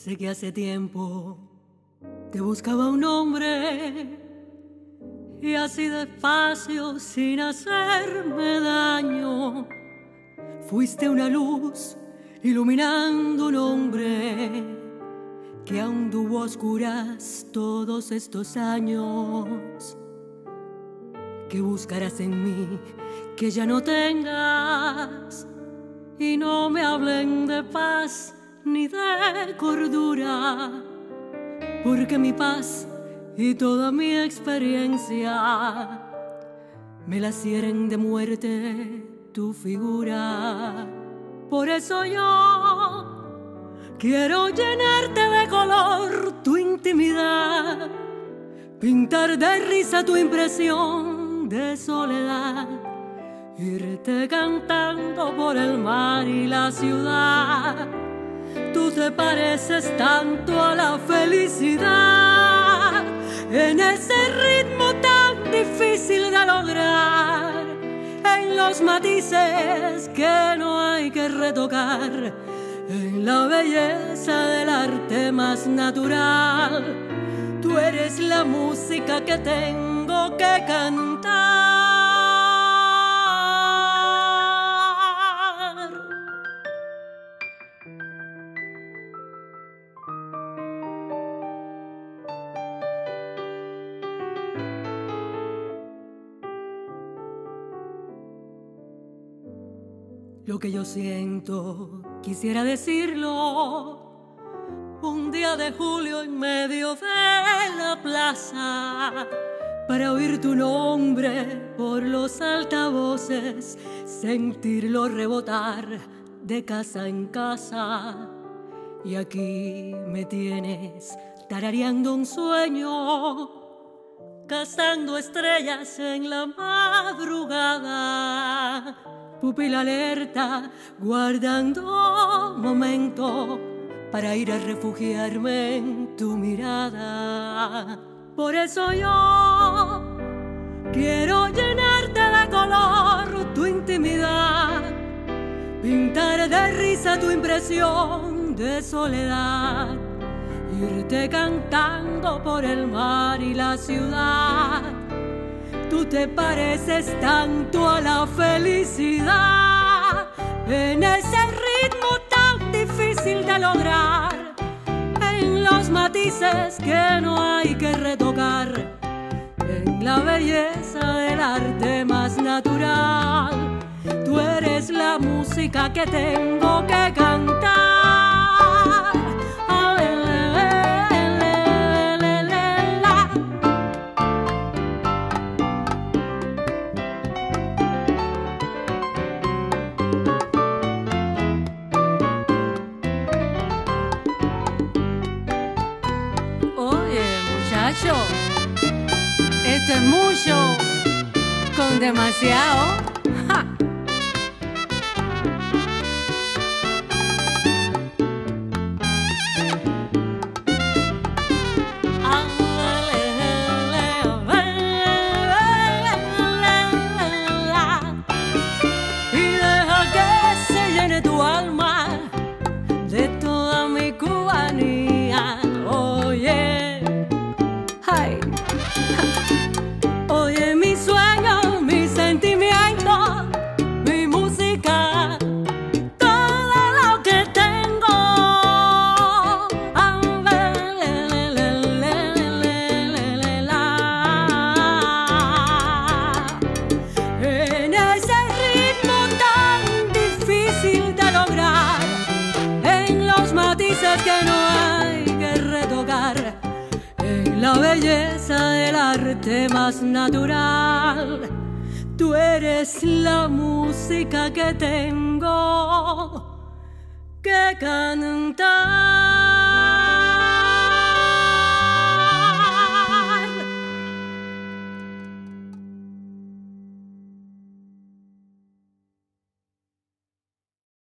Sé que hace tiempo te buscaba un hombre y así despacio, sin hacerme daño, fuiste una luz iluminando un hombre que aún tuvo oscuras todos estos años. ¿Qué buscarás en mí que ya no tengas? Y no me hablen de paz ni de cordura, porque mi paz y toda mi experiencia me la hieren de muerte tu figura. Por eso yo quiero llenarte de color tu intimidad, pintar de risa tu impresión de soledad, irte cantando por el mar y la ciudad. Tú te pareces tanto a la felicidad, en ese ritmo tan difícil de lograr, en los matices que no hay que retocar, en la belleza del arte más natural. Tú eres la música que tengo que cantar. Lo que yo siento, quisiera decirlo un día de julio en medio de la plaza, para oír tu nombre por los altavoces, sentirlo rebotar de casa en casa. Y aquí me tienes tarareando un sueño, cazando estrellas en la madrugada, pupila alerta, guardando momento para ir a refugiarme en tu mirada. Por eso yo quiero llenarte de color tu intimidad, pintar de risa tu impresión de soledad, irte cantando por el mar y la ciudad. Tú te pareces tanto a la felicidad, en ese ritmo tan difícil de lograr, en los matices que no hay que retocar, en la belleza del arte más natural. Tú eres la música que tengo que cantar. Esto es mucho con demasiado. ¡Ja! Y deja que se llene tu alma de toda mi cubanía. Oye, ay. Oye, mi sueño, mi sentimiento, mi música, todo lo que tengo. En ese ritmo tan difícil de lograr, en los matices que no hay que retocar, la belleza del arte más natural. Tú eres la música que tengo que cantar.